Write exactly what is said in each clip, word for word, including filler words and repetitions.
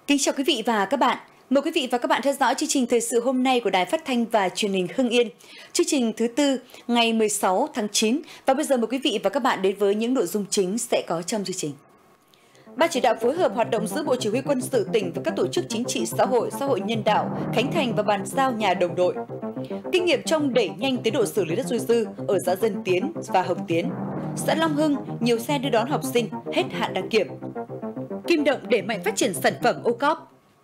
Kính chào quý vị và các bạn. Mời quý vị và các bạn theo dõi chương trình thời sự hôm nay của Đài Phát thanh và Truyền hình Hưng Yên. Chương trình thứ tư ngày mười sáu tháng chín, và bây giờ mời quý vị và các bạn đến với những nội dung chính sẽ có trong chương trình. Ban chỉ đạo phối hợp hoạt động giữa Bộ Chỉ huy Quân sự tỉnh và các tổ chức chính trị xã hội, xã hội nhân đạo, khánh thành và bàn giao nhà đồng đội. Kinh nghiệm trong đẩy nhanh tiến độ xử lý đất dôi dư ở xã Dân Tiến và Hồng Tiến. Xã Long Hưng, nhiều xe đưa đón học sinh hết hạn đăng kiểm. Kim Động đẩy mạnh phát triển sản phẩm ô cóp.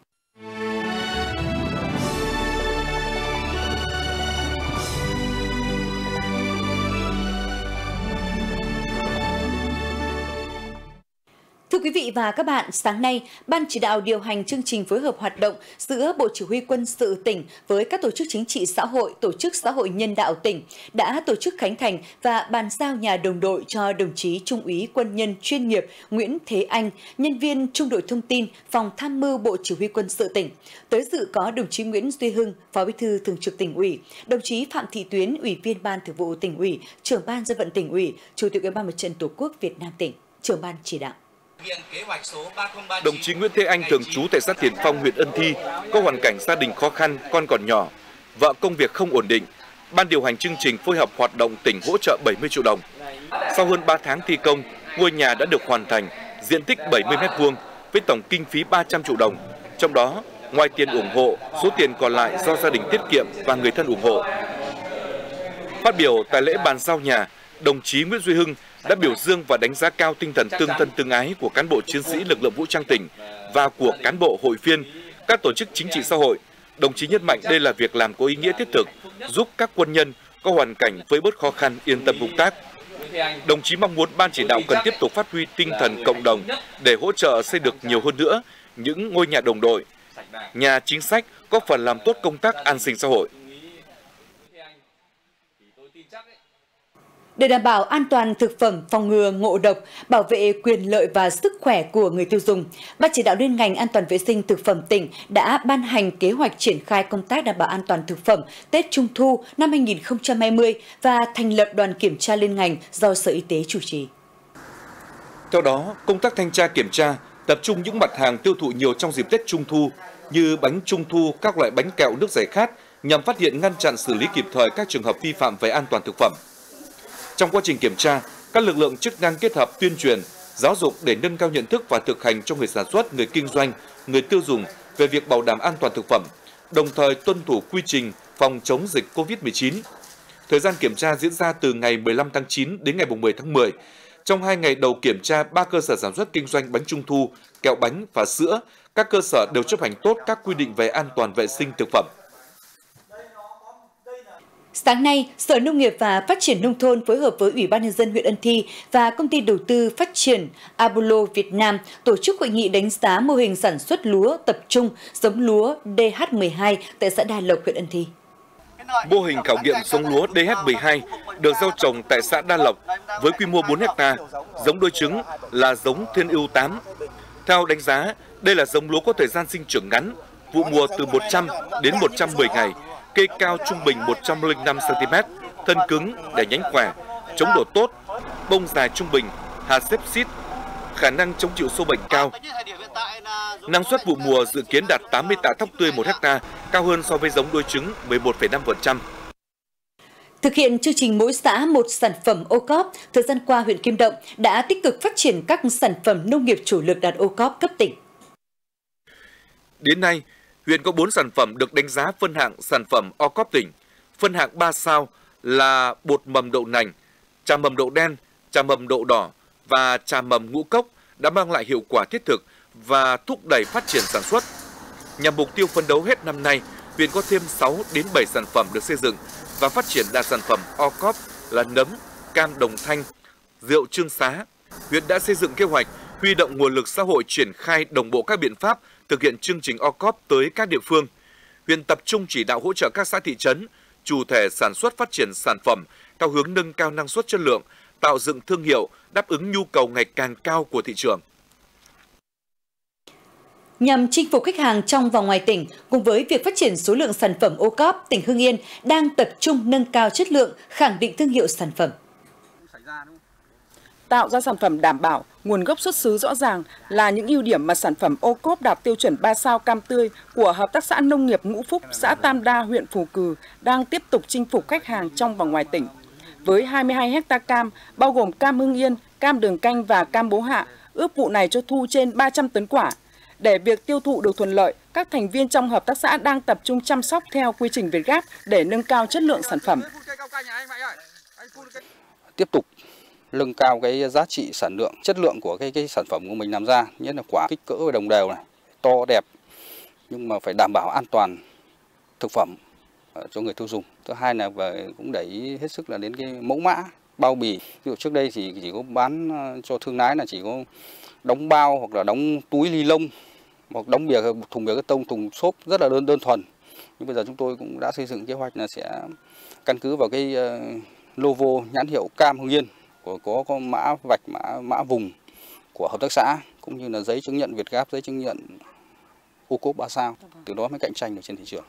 Thưa quý vị và các bạn, sáng nay, Ban chỉ đạo điều hành chương trình phối hợp hoạt động giữa Bộ Chỉ huy Quân sự tỉnh với các tổ chức chính trị xã hội, tổ chức xã hội nhân đạo tỉnh đã tổ chức khánh thành và bàn giao nhà đồng đội cho đồng chí Trung úy quân nhân chuyên nghiệp Nguyễn Thế Anh, nhân viên Trung đội Thông tin, Phòng Tham mưu Bộ Chỉ huy Quân sự tỉnh. Tới dự có đồng chí Nguyễn Duy Hưng, Phó Bí thư Thường trực Tỉnh ủy, đồng chí Phạm Thị Tuyến, Ủy viên Ban Thường vụ Tỉnh ủy, Trưởng ban Dân vận Tỉnh ủy, Chủ tịch Ủy ban Mặt trận Tổ quốc Việt Nam tỉnh, Trưởng ban chỉ đạo. Đồng chí Nguyễn Thế Anh thường trú tại xã Tiền Phong, huyện Ân Thi, có hoàn cảnh gia đình khó khăn, con còn nhỏ, vợ công việc không ổn định. Ban điều hành chương trình phối hợp hoạt động tỉnh hỗ trợ bảy mươi triệu đồng. Sau hơn ba tháng thi công, ngôi nhà đã được hoàn thành, diện tích bảy mươi mét vuông với tổng kinh phí ba trăm triệu đồng. Trong đó, ngoài tiền ủng hộ, số tiền còn lại do gia đình tiết kiệm và người thân ủng hộ. Phát biểu tại lễ bàn giao nhà, đồng chí Nguyễn Duy Hưng đã biểu dương và đánh giá cao tinh thần tương thân tương ái của cán bộ chiến sĩ lực lượng vũ trang tỉnh và của cán bộ hội viên, các tổ chức chính trị xã hội. Đồng chí nhấn mạnh đây là việc làm có ý nghĩa thiết thực, giúp các quân nhân có hoàn cảnh với bớt khó khăn yên tâm công tác. Đồng chí mong muốn Ban chỉ đạo cần tiếp tục phát huy tinh thần cộng đồng để hỗ trợ xây được nhiều hơn nữa những ngôi nhà đồng đội, nhà chính sách có phần làm tốt công tác an sinh xã hội. Để đảm bảo an toàn thực phẩm, phòng ngừa ngộ độc, bảo vệ quyền lợi và sức khỏe của người tiêu dùng, Ban chỉ đạo liên ngành an toàn vệ sinh thực phẩm tỉnh đã ban hành kế hoạch triển khai công tác đảm bảo an toàn thực phẩm Tết Trung thu năm hai nghìn không trăm hai mươi và thành lập đoàn kiểm tra liên ngành do Sở Y tế chủ trì. Theo đó, công tác thanh tra kiểm tra tập trung những mặt hàng tiêu thụ nhiều trong dịp Tết Trung thu như bánh Trung thu, các loại bánh kẹo, nước giải khát nhằm phát hiện, ngăn chặn, xử lý kịp thời các trường hợp vi phạm về an toàn thực phẩm. Trong quá trình kiểm tra, các lực lượng chức năng kết hợp tuyên truyền, giáo dục để nâng cao nhận thức và thực hành cho người sản xuất, người kinh doanh, người tiêu dùng về việc bảo đảm an toàn thực phẩm, đồng thời tuân thủ quy trình phòng chống dịch Covid mười chín. Thời gian kiểm tra diễn ra từ ngày mười lăm tháng chín đến ngày mười tháng mười. Trong hai ngày đầu kiểm tra, ba cơ sở sản xuất kinh doanh bánh Trung thu, kẹo bánh và sữa, các cơ sở đều chấp hành tốt các quy định về an toàn vệ sinh thực phẩm. Sáng nay, Sở Nông nghiệp và Phát triển Nông thôn phối hợp với Ủy ban Nhân dân huyện Ân Thi và Công ty Đầu tư Phát triển Apollo Việt Nam tổ chức hội nghị đánh giá mô hình sản xuất lúa tập trung giống lúa D H mười hai tại xã Đa Lộc, huyện Ân Thi. Mô hình khảo nghiệm giống lúa D H mười hai được gieo trồng tại xã Đa Lộc với quy mô bốn héc ta, giống đôi trứng là giống Thiên ưu tám. Theo đánh giá, đây là giống lúa có thời gian sinh trưởng ngắn, vụ mùa từ một trăm đến một trăm mười ngày. Cây cao trung bình một trăm lẻ năm xăng ti mét, thân cứng, đẻ nhánh khỏe, chống đổ tốt, bông dài trung bình, hạt xếp xít, khả năng chống chịu sâu bệnh cao. Năng suất vụ mùa dự kiến đạt tám mươi tạ thóc tươi một héc ta, cao hơn so với giống đôi trứng mười một phẩy năm phần trăm. Thực hiện chương trình mỗi xã một sản phẩm ô cóp, thời gian qua huyện Kim Động đã tích cực phát triển các sản phẩm nông nghiệp chủ lực đạt ô cóp cấp tỉnh. Đến nay, huyện có bốn sản phẩm được đánh giá phân hạng sản phẩm ô cóp tỉnh. Phân hạng ba sao là bột mầm đậu nành, trà mầm đậu đen, trà mầm đậu đỏ và trà mầm ngũ cốc đã mang lại hiệu quả thiết thực và thúc đẩy phát triển sản xuất. Nhằm mục tiêu phấn đấu hết năm nay, huyện có thêm sáu đến bảy sản phẩm được xây dựng và phát triển đa sản phẩm ô cóp là nấm, cam Đồng Thanh, rượu Trương Xá. Huyện đã xây dựng kế hoạch huy động nguồn lực xã hội triển khai đồng bộ các biện pháp thực hiện chương trình ô cóp tới các địa phương. Huyện tập trung chỉ đạo hỗ trợ các xã thị trấn, chủ thể sản xuất phát triển sản phẩm theo hướng nâng cao năng suất chất lượng, tạo dựng thương hiệu, đáp ứng nhu cầu ngày càng cao của thị trường. Nhằm chinh phục khách hàng trong và ngoài tỉnh, cùng với việc phát triển số lượng sản phẩm ô cóp, tỉnh Hưng Yên đang tập trung nâng cao chất lượng, khẳng định thương hiệu sản phẩm. tạo ra sản phẩm đảm bảo, nguồn gốc xuất xứ rõ ràng là những ưu điểm mà sản phẩm ô cốp đạt tiêu chuẩn ba sao cam tươi của Hợp tác xã Nông nghiệp Ngũ Phúc, xã Tam Đa, huyện Phù Cừ đang tiếp tục chinh phục khách hàng trong và ngoài tỉnh. Với hai mươi hai héc ta cam, bao gồm cam Hưng Yên, cam Đường Canh và cam Bố Hạ, ước vụ này cho thu trên ba trăm tấn quả. Để việc tiêu thụ được thuận lợi, các thành viên trong hợp tác xã đang tập trung chăm sóc theo quy trình Việt Gáp để nâng cao chất lượng sản phẩm. Tiếp tục nâng cao cái giá trị sản lượng, chất lượng của cái cái sản phẩm của mình làm ra, nhất là quả kích cỡ và đồng đều này, to đẹp, nhưng mà phải đảm bảo an toàn thực phẩm cho người tiêu dùng. Thứ hai là về cũng để ý hết sức là đến cái mẫu mã, bao bì. Ví dụ trước đây thì chỉ có bán cho thương lái là chỉ có đóng bao hoặc là đóng túi ni lông hoặc đóng bìa thùng bìa cắt tông, thùng xốp rất là đơn đơn thuần. Nhưng bây giờ chúng tôi cũng đã xây dựng kế hoạch là sẽ căn cứ vào cái logo nhãn hiệu cam Hưng Yên của có có mã vạch, mã mã vùng của hợp tác xã cũng như là giấy chứng nhận Việt Gáp, giấy chứng nhận ô cốp ba sao, từ đó mới cạnh tranh được trên thị trường.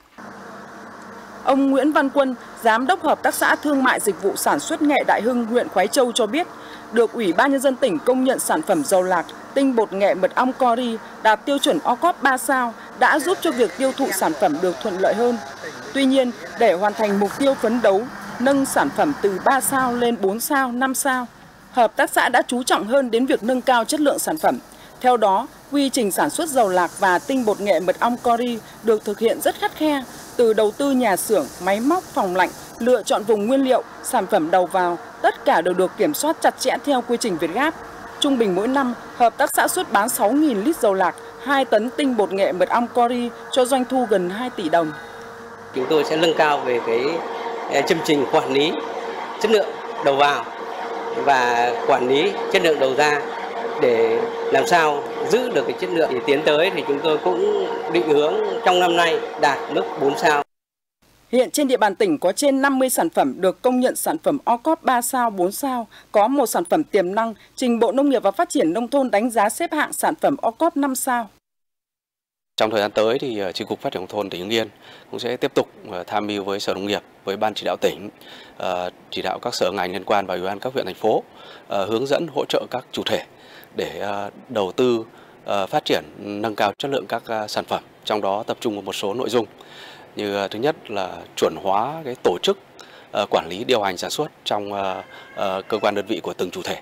Ông Nguyễn Văn Quân, Giám đốc Hợp tác xã Thương mại Dịch vụ Sản xuất Nghệ Đại Hưng, huyện Khoái Châu cho biết, được Ủy ban Nhân dân tỉnh công nhận sản phẩm dầu lạc, tinh bột nghệ mật ong Cori đạt tiêu chuẩn ô cốp ba sao đã giúp cho việc tiêu thụ sản phẩm được thuận lợi hơn. Tuy nhiên, để hoàn thành mục tiêu phấn đấu, nâng sản phẩm từ ba sao lên bốn sao, năm sao, hợp tác xã đã chú trọng hơn đến việc nâng cao chất lượng sản phẩm. Theo đó, quy trình sản xuất dầu lạc và tinh bột nghệ mật ong Cori được thực hiện rất khắt khe, từ đầu tư nhà xưởng, máy móc, phòng lạnh, lựa chọn vùng nguyên liệu, sản phẩm đầu vào, tất cả đều được kiểm soát chặt chẽ theo quy trình Việt Gáp. Trung bình mỗi năm, hợp tác xã xuất bán sáu nghìn lít dầu lạc, hai tấn tinh bột nghệ mật ong Cori cho doanh thu gần hai tỷ đồng. Chúng tôi sẽ nâng cao về cái chương trình quản lý chất lượng đầu vào và quản lý chất lượng đầu ra để làm sao giữ được cái chất lượng. Thì tiến tới thì chúng tôi cũng định hướng trong năm nay đạt mức bốn sao. Hiện trên địa bàn tỉnh có trên năm mươi sản phẩm được công nhận sản phẩm ô cốp ba sao, bốn sao, có một sản phẩm tiềm năng trình Bộ Nông nghiệp và Phát triển Nông thôn đánh giá xếp hạng sản phẩm ô cốp năm sao. Trong thời gian tới thì Chi cục Phát triển nông thôn tỉnh Hưng Yên cũng sẽ tiếp tục tham mưu với Sở Nông nghiệp, với Ban chỉ đạo tỉnh, chỉ đạo các sở ngành liên quan và Ủy ban các huyện thành phố hướng dẫn hỗ trợ các chủ thể để đầu tư phát triển nâng cao chất lượng các sản phẩm, trong đó tập trung vào một số nội dung như thứ nhất là chuẩn hóa cái tổ chức quản lý điều hành sản xuất trong cơ quan đơn vị của từng chủ thể,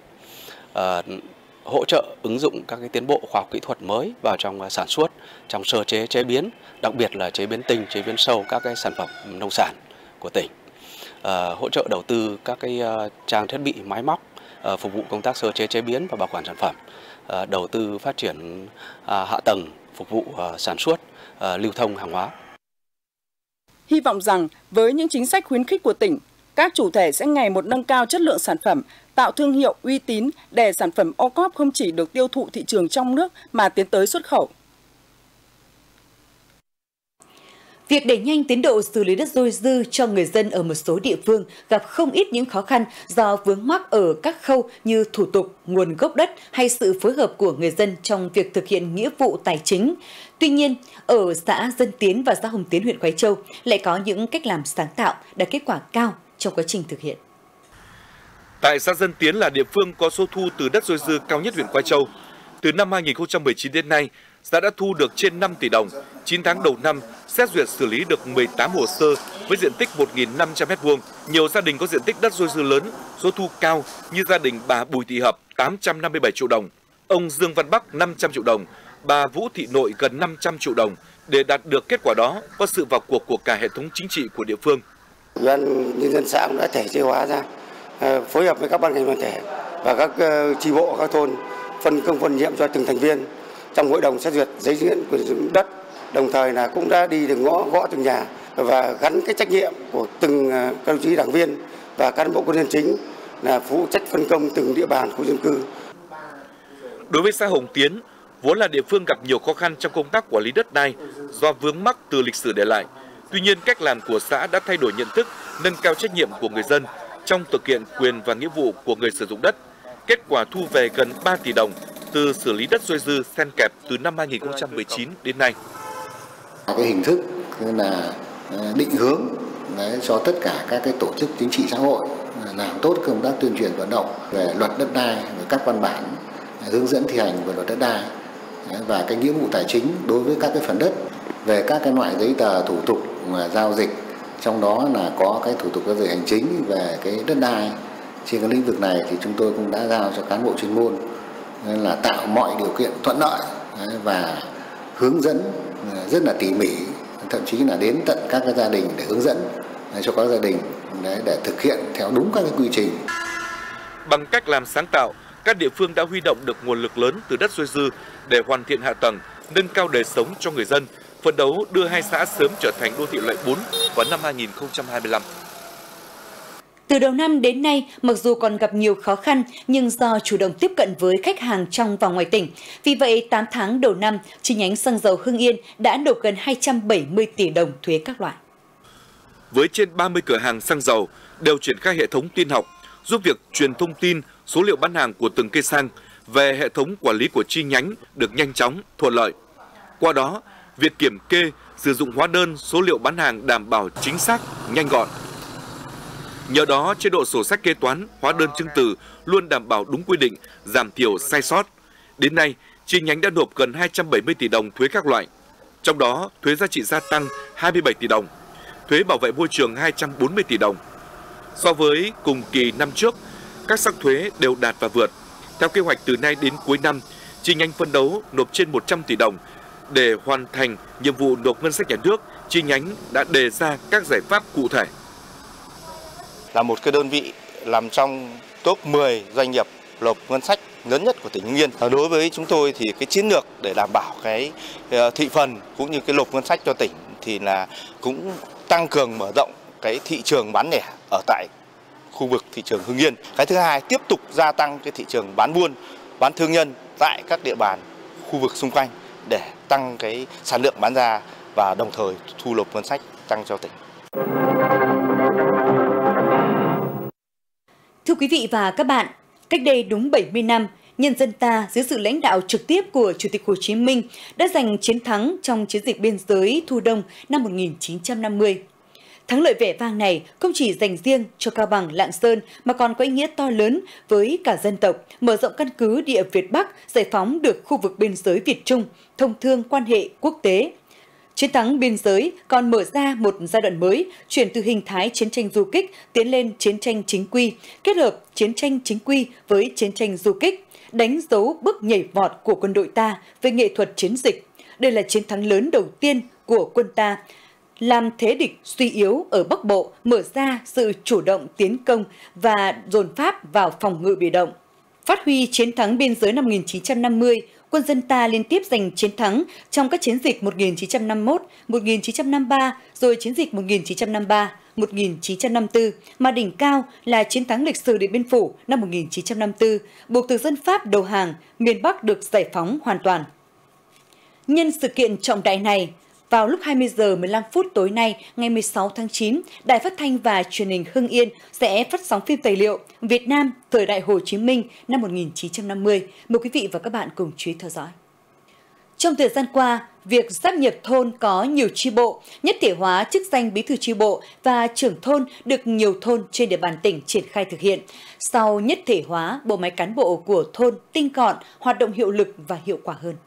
hỗ trợ ứng dụng các cái tiến bộ khoa học kỹ thuật mới vào trong sản xuất, trong sơ chế chế biến, đặc biệt là chế biến tinh, chế biến sâu các cái sản phẩm nông sản của tỉnh, hỗ trợ đầu tư các cái trang thiết bị máy móc phục vụ công tác sơ chế chế biến và bảo quản sản phẩm, đầu tư phát triển hạ tầng phục vụ sản xuất, lưu thông hàng hóa. Hy vọng rằng với những chính sách khuyến khích của tỉnh, các chủ thể sẽ ngày một nâng cao chất lượng sản phẩm, tạo thương hiệu uy tín để sản phẩm ô cốp không chỉ được tiêu thụ thị trường trong nước mà tiến tới xuất khẩu. Việc đẩy nhanh tiến độ xử lý đất dôi dư cho người dân ở một số địa phương gặp không ít những khó khăn do vướng mắc ở các khâu như thủ tục, nguồn gốc đất hay sự phối hợp của người dân trong việc thực hiện nghĩa vụ tài chính. Tuy nhiên, ở xã Dân Tiến và xã Hồng Tiến, huyện Khoái Châu lại có những cách làm sáng tạo đạt kết quả cao trong quá trình thực hiện. Tại xã Dân Tiến là địa phương có số thu từ đất dôi dư cao nhất huyện Khoái Châu. Từ năm hai nghìn không trăm mười chín đến nay, xã đã thu được trên năm tỷ đồng. chín tháng đầu năm, xét duyệt xử lý được mười tám hồ sơ với diện tích một nghìn năm trăm mét vuông. Nhiều gia đình có diện tích đất dôi dư lớn, số thu cao như gia đình bà Bùi Thị Hợp tám trăm năm mươi bảy triệu đồng, ông Dương Văn Bắc năm trăm triệu đồng, bà Vũ Thị Nội gần năm trăm triệu đồng. Để đạt được kết quả đó, có sự vào cuộc của cả hệ thống chính trị của địa phương. Ủy ban nhân dân xã cũng đã thể chế hóa ra, phối hợp với các ban ngành đoàn thể và các chi bộ các thôn phân công phân nhiệm cho từng thành viên trong hội đồng xét duyệt giấy chứng nhận quyền sử dụng đất, đồng thời là cũng đã đi từng ngõ gõ từng nhà và gắn cái trách nhiệm của từng các đồng chí đảng viên và cán bộ công nhân chính là phụ trách phân công từng địa bàn khu dân cư. Đối với xã Hồng Tiến, vốn là địa phương gặp nhiều khó khăn trong công tác quản lý đất đai do vướng mắc từ lịch sử để lại. Tuy nhiên, cách làm của xã đã thay đổi nhận thức, nâng cao trách nhiệm của người dân trong thực hiện quyền và nghĩa vụ của người sử dụng đất. Kết quả thu về gần ba tỷ đồng từ xử lý đất dôi dư xen kẹp từ năm hai nghìn không trăm mười chín đến nay. Cái hình thức là định hướng đấy, cho tất cả các cái tổ chức chính trị xã hội làm tốt công tác tuyên truyền vận động về luật đất đai, về các văn bản hướng dẫn thi hành về luật đất đai và cái nghĩa vụ tài chính đối với các cái phần đất, về các cái loại giấy tờ thủ tục mà giao dịch, trong đó là có cái thủ tục giao dịch hành chính về cái đất đai. Trên cái lĩnh vực này thì chúng tôi cũng đã giao cho cán bộ chuyên môn là tạo mọi điều kiện thuận lợi và hướng dẫn rất là tỉ mỉ, thậm chí là đến tận các cái gia đình để hướng dẫn cho các gia đình để, để thực hiện theo đúng các cái quy trình. Bằng cách làm sáng tạo, các địa phương đã huy động được nguồn lực lớn từ đất dôi dư để hoàn thiện hạ tầng, nâng cao đời sống cho người dân, phấn đấu đưa hai xã sớm trở thành đô thị loại bốn vào năm hai nghìn không trăm hai mươi lăm. Từ đầu năm đến nay, mặc dù còn gặp nhiều khó khăn, nhưng do chủ động tiếp cận với khách hàng trong và ngoài tỉnh, vì vậy tám tháng đầu năm, chi nhánh xăng dầu Hưng Yên đã nộp gần hai trăm bảy mươi tỷ đồng thuế các loại. Với trên ba mươi cửa hàng xăng dầu đều triển khai hệ thống tin học, giúp việc truyền thông tin, số liệu bán hàng của từng cây xăng về hệ thống quản lý của chi nhánh được nhanh chóng, thuận lợi. Qua đó, việc kiểm kê, sử dụng hóa đơn, số liệu bán hàng đảm bảo chính xác, nhanh gọn. Nhờ đó, chế độ sổ sách kế toán, hóa đơn chứng từ luôn đảm bảo đúng quy định, giảm thiểu sai sót. Đến nay, chi nhánh đã nộp gần hai trăm bảy mươi tỷ đồng thuế các loại. Trong đó, thuế giá trị gia tăng hai mươi bảy tỷ đồng, thuế bảo vệ môi trường hai trăm bốn mươi tỷ đồng. So với cùng kỳ năm trước, các sắc thuế đều đạt và vượt. Theo kế hoạch từ nay đến cuối năm, chi nhánh phấn đấu nộp trên một trăm tỷ đồng. Để hoàn thành nhiệm vụ nộp ngân sách nhà nước, chi nhánh đã đề ra các giải pháp cụ thể. Là một cái đơn vị nằm trong top mười doanh nghiệp nộp ngân sách lớn nhất của tỉnh Hưng Yên. Đối với chúng tôi thì cái chiến lược để đảm bảo cái thị phần cũng như cái nộp ngân sách cho tỉnh thì là cũng tăng cường mở rộng cái thị trường bán lẻ ở tại khu vực thị trường Hưng Yên. Cái thứ hai, tiếp tục gia tăng cái thị trường bán buôn, bán thương nhân tại các địa bàn khu vực xung quanh để tăng cái sản lượng bán ra và đồng thời thu nộp ngân sách tăng cho tỉnh. Thưa quý vị và các bạn, cách đây đúng bảy mươi năm, nhân dân ta dưới sự lãnh đạo trực tiếp của Chủ tịch Hồ Chí Minh đã giành chiến thắng trong chiến dịch biên giới Thu Đông năm một nghìn chín trăm năm mươi. Thắng lợi vẻ vang này không chỉ dành riêng cho Cao Bằng, Lạng Sơn mà còn có ý nghĩa to lớn với cả dân tộc, mở rộng căn cứ địa Việt Bắc, giải phóng được khu vực biên giới Việt Trung, thông thương quan hệ quốc tế. Chiến thắng biên giới còn mở ra một giai đoạn mới, chuyển từ hình thái chiến tranh du kích tiến lên chiến tranh chính quy, kết hợp chiến tranh chính quy với chiến tranh du kích, đánh dấu bước nhảy vọt của quân đội ta về nghệ thuật chiến dịch. Đây là chiến thắng lớn đầu tiên của quân ta, làm thế địch suy yếu ở Bắc Bộ, mở ra sự chủ động tiến công và dồn Pháp vào phòng ngự bị động. Phát huy chiến thắng biên giới năm một nghìn chín trăm năm mươi, quân dân ta liên tiếp giành chiến thắng trong các chiến dịch một nghìn chín trăm năm mươi mốt, một nghìn chín trăm năm mươi ba, rồi chiến dịch một nghìn chín trăm năm mươi ba, một nghìn chín trăm năm mươi tư, mà đỉnh cao là chiến thắng lịch sử Điện Biên Phủ năm một nghìn chín trăm năm mươi tư, buộc thực dân Pháp đầu hàng, miền Bắc được giải phóng hoàn toàn. Nhân sự kiện trọng đại này, vào lúc hai mươi giờ mười lăm phút tối nay, ngày mười sáu tháng chín, Đài Phát thanh và Truyền hình Hưng Yên sẽ phát sóng phim tài liệu Việt Nam thời đại Hồ Chí Minh năm một nghìn chín trăm năm mươi. Mời quý vị và các bạn cùng chú ý theo dõi. Trong thời gian qua, việc sáp nhập thôn có nhiều chi bộ, nhất thể hóa chức danh bí thư chi bộ và trưởng thôn được nhiều thôn trên địa bàn tỉnh triển khai thực hiện. Sau nhất thể hóa, bộ máy cán bộ của thôn tinh gọn, hoạt động hiệu lực và hiệu quả hơn.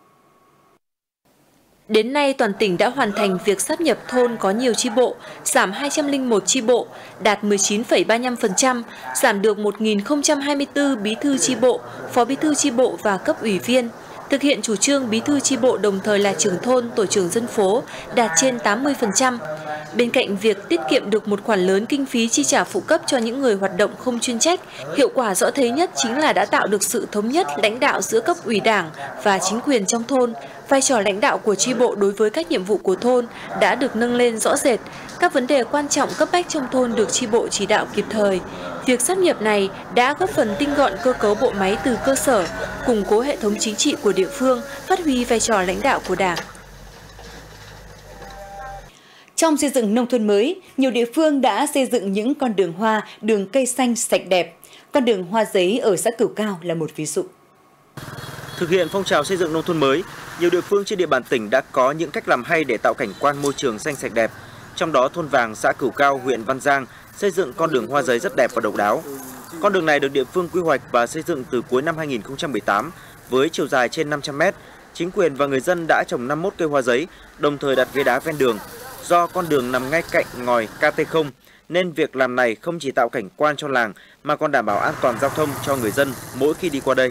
Đến nay, toàn tỉnh đã hoàn thành việc sáp nhập thôn có nhiều chi bộ, giảm hai trăm lẻ một chi bộ, đạt mười chín phẩy ba mươi lăm phần trăm, giảm được một nghìn không trăm hai mươi tư bí thư chi bộ, phó bí thư chi bộ và cấp ủy viên. Thực hiện chủ trương bí thư chi bộ đồng thời là trưởng thôn, tổ trưởng dân phố, đạt trên tám mươi phần trăm. Bên cạnh việc tiết kiệm được một khoản lớn kinh phí chi trả phụ cấp cho những người hoạt động không chuyên trách, hiệu quả rõ thấy nhất chính là đã tạo được sự thống nhất lãnh đạo giữa cấp ủy đảng và chính quyền trong thôn. Vai trò lãnh đạo của chi bộ đối với các nhiệm vụ của thôn đã được nâng lên rõ rệt. Các vấn đề quan trọng cấp bách trong thôn được chi bộ chỉ đạo kịp thời. Việc sáp nhập này đã góp phần tinh gọn cơ cấu bộ máy từ cơ sở, củng cố hệ thống chính trị của địa phương, phát huy vai trò lãnh đạo của Đảng. Trong xây dựng nông thôn mới, nhiều địa phương đã xây dựng những con đường hoa, đường cây xanh sạch đẹp. Con đường hoa giấy ở xã Cửu Cao là một ví dụ. Thực hiện phong trào xây dựng nông thôn mới, nhiều địa phương trên địa bàn tỉnh đã có những cách làm hay để tạo cảnh quan môi trường xanh sạch đẹp. trong đó thôn Vàng, xã Cửu Cao, huyện Văn Giang xây dựng con đường hoa giấy rất đẹp và độc đáo. Con đường này được địa phương quy hoạch và xây dựng từ cuối năm hai nghìn không trăm mười tám với chiều dài trên năm trăm mét. Chính quyền và người dân đã trồng năm mươi mốt cây hoa giấy, đồng thời đặt ghế đá ven đường. Do con đường nằm ngay cạnh ngòi K T không nên việc làm này không chỉ tạo cảnh quan cho làng mà còn đảm bảo an toàn giao thông cho người dân mỗi khi đi qua đây.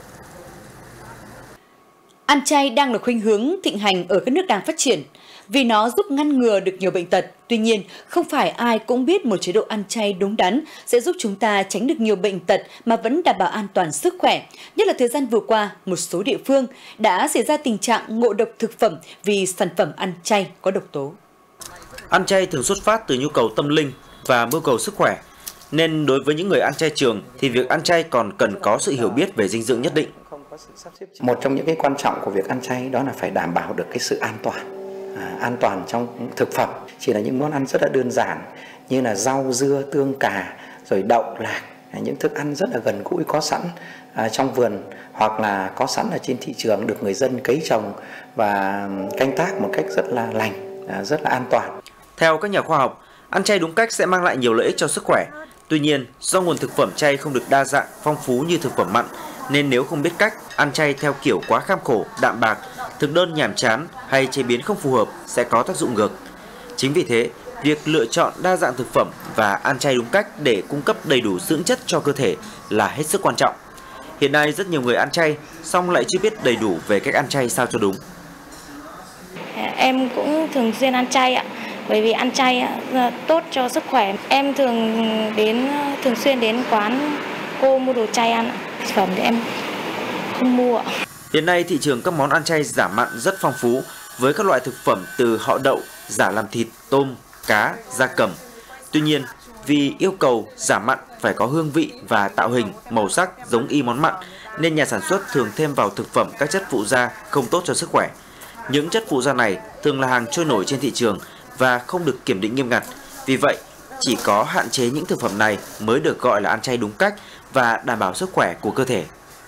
Ăn chay đang là khuynh hướng thịnh hành ở các nước đang phát triển vì nó giúp ngăn ngừa được nhiều bệnh tật. Tuy nhiên, không phải ai cũng biết một chế độ ăn chay đúng đắn sẽ giúp chúng ta tránh được nhiều bệnh tật mà vẫn đảm bảo an toàn sức khỏe. Nhất là thời gian vừa qua, một số địa phương đã xảy ra tình trạng ngộ độc thực phẩm vì sản phẩm ăn chay có độc tố. Ăn chay thường xuất phát từ nhu cầu tâm linh và mưu cầu sức khỏe. Nên đối với những người ăn chay trường thì việc ăn chay còn cần có sự hiểu biết về dinh dưỡng nhất định. Một trong những cái quan trọng của việc ăn chay đó là phải đảm bảo được cái sự an toàn. À, an toàn trong thực phẩm chỉ là những món ăn rất là đơn giản như là rau, dưa, tương, cà, rồi đậu, lạc, những thức ăn rất là gần gũi có sẵn à, trong vườn hoặc là có sẵn ở trên thị trường được người dân cấy trồng và canh tác một cách rất là lành, à, rất là an toàn. Theo các nhà khoa học, ăn chay đúng cách sẽ mang lại nhiều lợi ích cho sức khỏe. Tuy nhiên, do nguồn thực phẩm chay không được đa dạng, phong phú như thực phẩm mặn, nên nếu không biết cách ăn chay theo kiểu quá kham khổ, đạm bạc, thực đơn nhàm chán hay chế biến không phù hợp sẽ có tác dụng ngược. Chính vì thế, việc lựa chọn đa dạng thực phẩm và ăn chay đúng cách để cung cấp đầy đủ dưỡng chất cho cơ thể là hết sức quan trọng. Hiện nay rất nhiều người ăn chay, song lại chưa biết đầy đủ về cách ăn chay sao cho đúng. Em cũng thường xuyên ăn chay ạ, bởi vì ăn chay tốt cho sức khỏe. Em thường đến thường xuyên đến quán cô mua đồ chay ăn, thực phẩm thì em không mua. Hiện nay thị trường các món ăn chay giả mặn rất phong phú với các loại thực phẩm từ họ đậu, giả làm thịt, tôm, cá, gia cầm. Tuy nhiên, vì yêu cầu giả mặn phải có hương vị và tạo hình, màu sắc giống y món mặn nên nhà sản xuất thường thêm vào thực phẩm các chất phụ gia không tốt cho sức khỏe. Những chất phụ gia này thường là hàng trôi nổi trên thị trường và không được kiểm định nghiêm ngặt. Vì vậy, chỉ có hạn chế những thực phẩm này mới được gọi là ăn chay đúng cách và đảm bảo sức khỏe của cơ thể.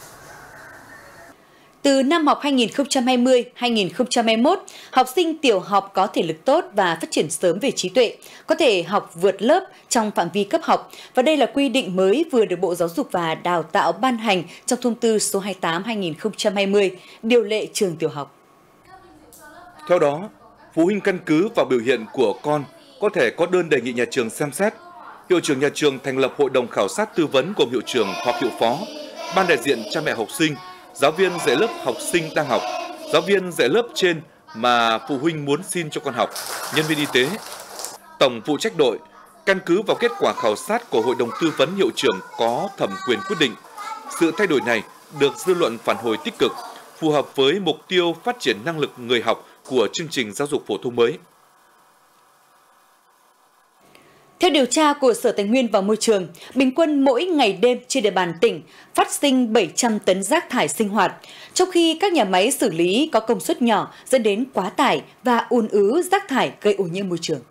Từ năm học hai nghìn không trăm hai mươi hai nghìn không trăm hai mươi mốt, học sinh tiểu học có thể lực tốt và phát triển sớm về trí tuệ, có thể học vượt lớp trong phạm vi cấp học. Và đây là quy định mới vừa được Bộ Giáo dục và Đào tạo ban hành trong thông tư số hai mươi tám trên hai nghìn không trăm hai mươi, điều lệ trường tiểu học. Theo đó, phụ huynh căn cứ vào biểu hiện của con có thể có đơn đề nghị nhà trường xem xét. Hiệu trưởng nhà trường thành lập hội đồng khảo sát tư vấn gồm hiệu trưởng hoặc hiệu phó, ban đại diện cha mẹ học sinh, giáo viên dạy lớp học sinh đang học, giáo viên dạy lớp trên mà phụ huynh muốn xin cho con học, nhân viên y tế. Tổng phụ trách đội căn cứ vào kết quả khảo sát của hội đồng tư vấn hiệu trưởng có thẩm quyền quyết định. Sự thay đổi này được dư luận phản hồi tích cực, phù hợp với mục tiêu phát triển năng lực người học của chương trình giáo dục phổ thông mới. Theo điều tra của Sở Tài nguyên và Môi trường, bình quân mỗi ngày đêm trên địa bàn tỉnh phát sinh bảy trăm tấn rác thải sinh hoạt, trong khi các nhà máy xử lý có công suất nhỏ dẫn đến quá tải và ùn ứ rác thải gây ô nhiễm môi trường.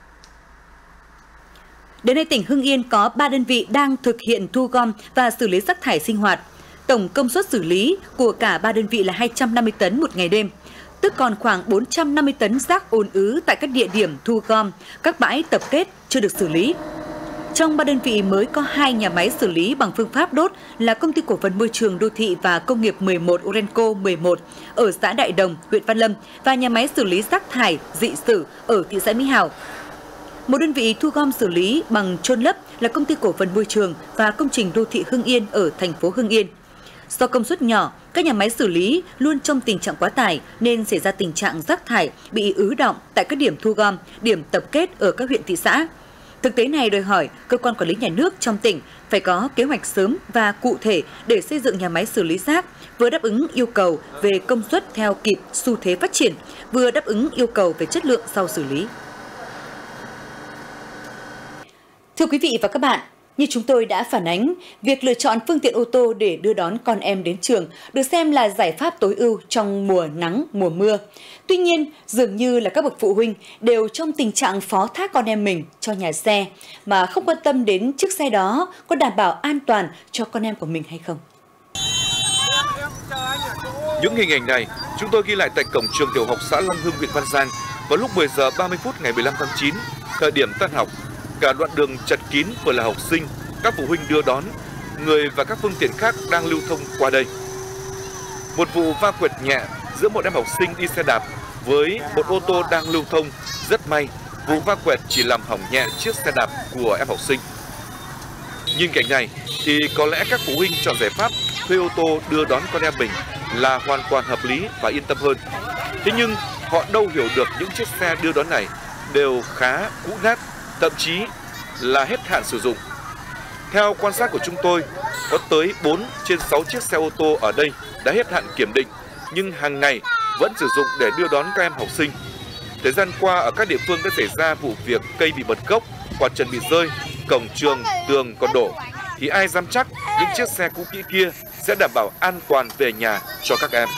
Đến nay, tỉnh Hưng Yên có ba đơn vị đang thực hiện thu gom và xử lý rác thải sinh hoạt. Tổng công suất xử lý của cả ba đơn vị là hai trăm năm mươi tấn một ngày đêm, tức còn khoảng bốn trăm năm mươi tấn rác ùn ứ tại các địa điểm thu gom, các bãi tập kết chưa được xử lý. Trong ba đơn vị mới có hai nhà máy xử lý bằng phương pháp đốt là Công ty Cổ phần Môi trường Đô thị và Công nghiệp mười một Urenco mười một ở xã Đại Đồng, huyện Văn Lâm và nhà máy xử lý rác thải dị sử ở thị xã Mỹ Hào. Một đơn vị thu gom xử lý bằng chôn lấp là Công ty Cổ phần Môi trường và Công trình Đô thị Hưng Yên ở thành phố Hưng Yên. Do công suất nhỏ, các nhà máy xử lý luôn trong tình trạng quá tải nên xảy ra tình trạng rác thải bị ứ đọng tại các điểm thu gom, điểm tập kết ở các huyện thị xã. Thực tế này đòi hỏi cơ quan quản lý nhà nước trong tỉnh phải có kế hoạch sớm và cụ thể để xây dựng nhà máy xử lý rác, vừa đáp ứng yêu cầu về công suất theo kịp xu thế phát triển, vừa đáp ứng yêu cầu về chất lượng sau xử lý. Thưa quý vị và các bạn, như chúng tôi đã phản ánh, việc lựa chọn phương tiện ô tô để đưa đón con em đến trường được xem là giải pháp tối ưu trong mùa nắng, mùa mưa. Tuy nhiên, dường như là các bậc phụ huynh đều trong tình trạng phó thác con em mình cho nhà xe mà không quan tâm đến chiếc xe đó có đảm bảo an toàn cho con em của mình hay không. Những hình ảnh này chúng tôi ghi lại tại cổng trường tiểu học xã Long Hưng, huyện Văn Giang Vào lúc mười giờ ba mươi phút ngày mười lăm tháng chín, thời điểm tan học, cả đoạn đường chật kín vừa là học sinh, các phụ huynh đưa đón, người và các phương tiện khác đang lưu thông qua đây. Một vụ va quẹt nhẹ giữa một em học sinh đi xe đạp với một ô tô đang lưu thông. Rất may, vụ va quẹt chỉ làm hỏng nhẹ chiếc xe đạp của em học sinh. Nhìn cảnh này thì có lẽ các phụ huynh chọn giải pháp thuê ô tô đưa đón con em mình là hoàn toàn hợp lý và yên tâm hơn. Thế nhưng họ đâu hiểu được những chiếc xe đưa đón này đều khá cũ nát, thậm chí là hết hạn sử dụng. Theo quan sát của chúng tôi, có tới bốn trên sáu chiếc xe ô tô ở đây đã hết hạn kiểm định, nhưng hàng ngày vẫn sử dụng để đưa đón các em học sinh. Thời gian qua ở các địa phương đã xảy ra vụ việc cây bị bật gốc, quạt trần bị rơi, cổng trường, tường còn đổ, thì ai dám chắc những chiếc xe cũ kỹ kia sẽ đảm bảo an toàn về nhà cho các em.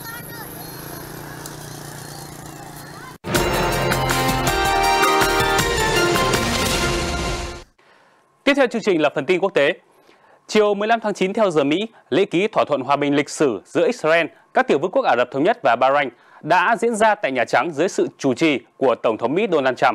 Tiếp theo chương trình là phần tin quốc tế. Chiều mười lăm tháng chín theo giờ Mỹ, lễ ký thỏa thuận hòa bình lịch sử giữa Israel, các tiểu vương quốc Ả Rập Thống Nhất và Bahrain đã diễn ra tại Nhà Trắng dưới sự chủ trì của Tổng thống Mỹ Donald Trump.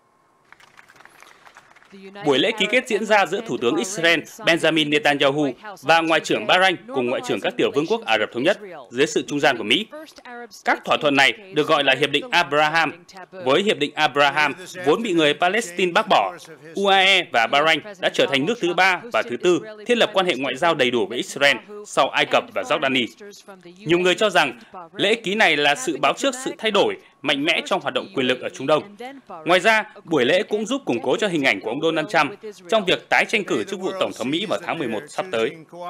Buổi lễ ký kết diễn ra giữa Thủ tướng Israel Benjamin Netanyahu và Ngoại trưởng Bahrain cùng Ngoại trưởng các tiểu vương quốc Ả Rập Thống Nhất dưới sự trung gian của Mỹ. Các thỏa thuận này được gọi là Hiệp định Abraham. Với Hiệp định Abraham, vốn bị người Palestine bác bỏ, u a e và Bahrain đã trở thành nước thứ ba và thứ tư thiết lập quan hệ ngoại giao đầy đủ với Israel sau Ai Cập và Jordani. Nhiều người cho rằng lễ ký này là sự báo trước sự thay đổi mạnh mẽ trong hoạt động quyền lực ở Trung Đông. Ngoài ra, buổi lễ cũng giúp củng cố cho hình ảnh của ông Donald Trump trong việc tái tranh cử chức vụ Tổng thống Mỹ vào tháng mười một sắp tới.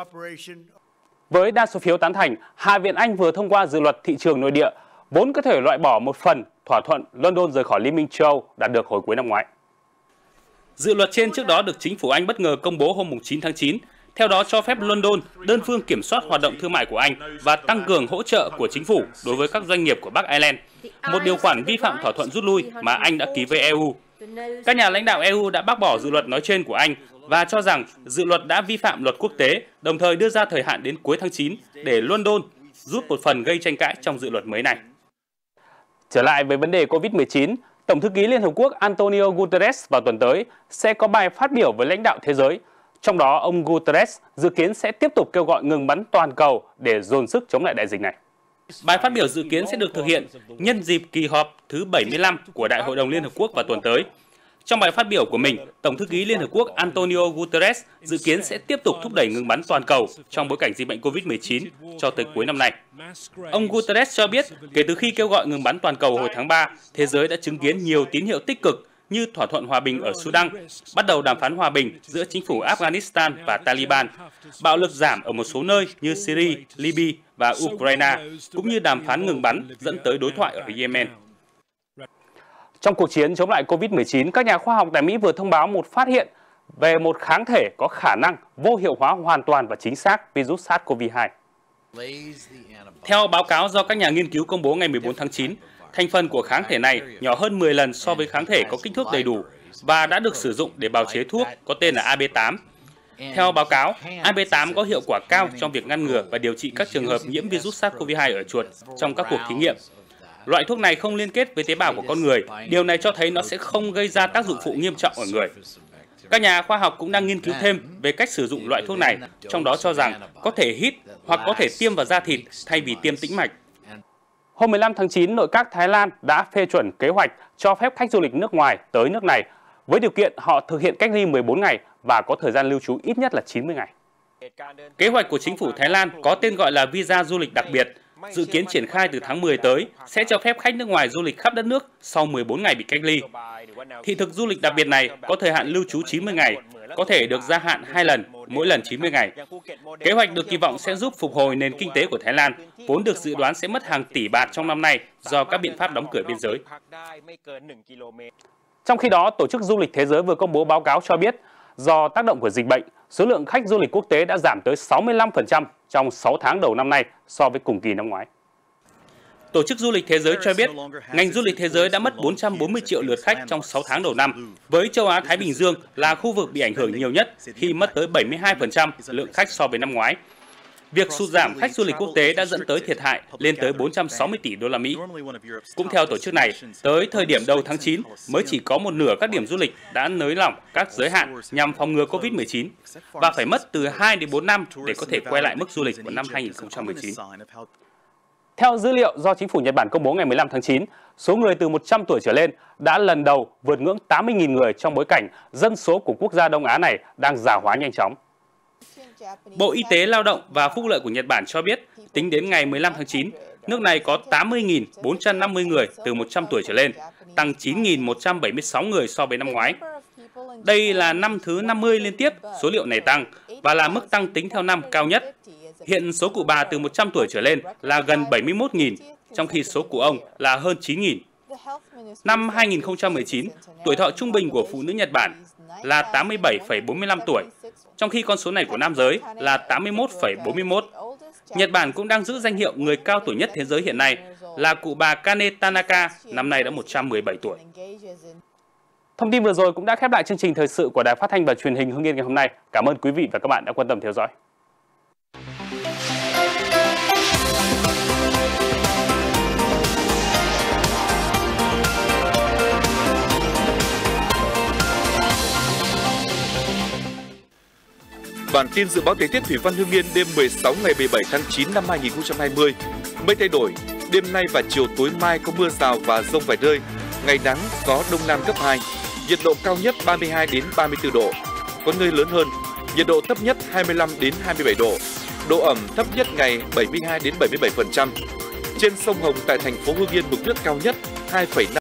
Với đa số phiếu tán thành, Hạ viện Anh vừa thông qua dự luật thị trường nội địa, vốn có thể loại bỏ một phần thỏa thuận London rời khỏi Liên minh châu Âu đạt được hồi cuối năm ngoái. Dự luật trên trước đó được chính phủ Anh bất ngờ công bố hôm chín tháng chín. Theo đó cho phép London đơn phương kiểm soát hoạt động thương mại của Anh và tăng cường hỗ trợ của chính phủ đối với các doanh nghiệp của Bắc Ireland, một điều khoản vi phạm thỏa thuận rút lui mà Anh đã ký với e u. Các nhà lãnh đạo e u đã bác bỏ dự luật nói trên của Anh và cho rằng dự luật đã vi phạm luật quốc tế, đồng thời đưa ra thời hạn đến cuối tháng chín để London rút một phần gây tranh cãi trong dự luật mới này. Trở lại với vấn đề Covid mười chín, Tổng thư ký Liên Hợp Quốc Antonio Guterres vào tuần tới sẽ có bài phát biểu với lãnh đạo thế giới. Trong đó, ông Guterres dự kiến sẽ tiếp tục kêu gọi ngừng bắn toàn cầu để dồn sức chống lại đại dịch này. Bài phát biểu dự kiến sẽ được thực hiện nhân dịp kỳ họp thứ bảy mươi lăm của Đại hội đồng Liên Hợp Quốc vào tuần tới. Trong bài phát biểu của mình, Tổng thư ký Liên Hợp Quốc Antonio Guterres dự kiến sẽ tiếp tục thúc đẩy ngừng bắn toàn cầu trong bối cảnh dịch bệnh Covid mười chín cho tới cuối năm nay. Ông Guterres cho biết, kể từ khi kêu gọi ngừng bắn toàn cầu hồi tháng ba, thế giới đã chứng kiến nhiều tín hiệu tích cực như thỏa thuận hòa bình ở Sudan, bắt đầu đàm phán hòa bình giữa chính phủ Afghanistan và Taliban, bạo lực giảm ở một số nơi như Syria, Libya và Ukraine, cũng như đàm phán ngừng bắn dẫn tới đối thoại ở Yemen. Trong cuộc chiến chống lại Covid mười chín, các nhà khoa học tại Mỹ vừa thông báo một phát hiện về một kháng thể có khả năng vô hiệu hóa hoàn toàn và chính xác virus SARS-xê o vê hai. Theo báo cáo do các nhà nghiên cứu công bố ngày mười bốn tháng chín, thành phần của kháng thể này nhỏ hơn mười lần so với kháng thể có kích thước đầy đủ và đã được sử dụng để bào chế thuốc có tên là A B tám. Theo báo cáo, A B tám có hiệu quả cao trong việc ngăn ngừa và điều trị các trường hợp nhiễm virus SARS-xê o vê hai ở chuột trong các cuộc thí nghiệm. Loại thuốc này không liên kết với tế bào của con người, điều này cho thấy nó sẽ không gây ra tác dụng phụ nghiêm trọng ở người. Các nhà khoa học cũng đang nghiên cứu thêm về cách sử dụng loại thuốc này, trong đó cho rằng có thể hít hoặc có thể tiêm vào da thịt thay vì tiêm tĩnh mạch. Hôm mười lăm tháng chín, nội các Thái Lan đã phê chuẩn kế hoạch cho phép khách du lịch nước ngoài tới nước này, với điều kiện họ thực hiện cách ly mười bốn ngày và có thời gian lưu trú ít nhất là chín mươi ngày. Kế hoạch của chính phủ Thái Lan có tên gọi là visa du lịch đặc biệt, dự kiến triển khai từ tháng mười tới, sẽ cho phép khách nước ngoài du lịch khắp đất nước sau mười bốn ngày bị cách ly. Thị thực du lịch đặc biệt này có thời hạn lưu trú chín mươi ngày, có thể được gia hạn hai lần, mỗi lần chín mươi ngày. Kế hoạch được kỳ vọng sẽ giúp phục hồi nền kinh tế của Thái Lan, vốn được dự đoán sẽ mất hàng tỷ baht trong năm nay do các biện pháp đóng cửa biên giới. Trong khi đó, Tổ chức Du lịch Thế giới vừa công bố báo cáo cho biết, do tác động của dịch bệnh, số lượng khách du lịch quốc tế đã giảm tới sáu mươi lăm phần trăm trong sáu tháng đầu năm nay so với cùng kỳ năm ngoái. Tổ chức Du lịch Thế giới cho biết, ngành du lịch thế giới đã mất bốn trăm bốn mươi triệu lượt khách trong sáu tháng đầu năm, với châu Á-Thái Bình Dương là khu vực bị ảnh hưởng nhiều nhất khi mất tới bảy mươi hai phần trăm lượng khách so với năm ngoái. Việc sụt giảm khách du lịch quốc tế đã dẫn tới thiệt hại lên tới bốn trăm sáu mươi tỷ đô la Mỹ. Cũng theo tổ chức này, tới thời điểm đầu tháng chín mới chỉ có một nửa các điểm du lịch đã nới lỏng các giới hạn nhằm phòng ngừa Covid mười chín và phải mất từ hai đến bốn năm để có thể quay lại mức du lịch của năm hai nghìn không trăm mười chín. Theo dữ liệu do chính phủ Nhật Bản công bố ngày mười lăm tháng chín, số người từ một trăm tuổi trở lên đã lần đầu vượt ngưỡng tám mươi nghìn người trong bối cảnh dân số của quốc gia Đông Á này đang già hóa nhanh chóng. Bộ Y tế Lao động và Phúc lợi của Nhật Bản cho biết, tính đến ngày mười lăm tháng chín, nước này có tám mươi nghìn bốn trăm năm mươi người từ một trăm tuổi trở lên, tăng chín nghìn một trăm bảy mươi sáu người so với năm ngoái. Đây là năm thứ năm mươi liên tiếp số liệu này tăng và là mức tăng tính theo năm cao nhất. Hiện số cụ bà từ một trăm tuổi trở lên là gần bảy mươi mốt nghìn, trong khi số cụ ông là hơn chín nghìn. Năm hai nghìn không trăm mười chín, tuổi thọ trung bình của phụ nữ Nhật Bản là tám mươi bảy phẩy bốn mươi lăm tuổi, trong khi con số này của nam giới là tám mươi mốt phẩy bốn mươi mốt. Nhật Bản cũng đang giữ danh hiệu người cao tuổi nhất thế giới hiện nay là cụ bà Kane Tanaka, năm nay đã một trăm mười bảy tuổi. Thông tin vừa rồi cũng đã khép lại chương trình thời sự của Đài Phát thanh và Truyền hình Hưng Yên ngày hôm nay. Cảm ơn quý vị và các bạn đã quan tâm theo dõi. Bản tin dự báo thời tiết thủy văn Hưng Yên đêm mười sáu ngày mười bảy tháng chín năm hai nghìn không trăm hai mươi. Mây thay đổi, đêm nay và chiều tối mai có mưa rào và dông vài nơi. Ngày nắng, gió đông nam cấp hai. Nhiệt độ cao nhất ba mươi hai đến ba mươi tư độ, có nơi lớn hơn. Nhiệt độ thấp nhất hai mươi lăm đến hai mươi bảy độ. Độ ẩm thấp nhất ngày bảy mươi hai đến bảy mươi bảy phần trăm. Trên sông Hồng tại thành phố Hưng Yên mực nước cao nhất hai phẩy năm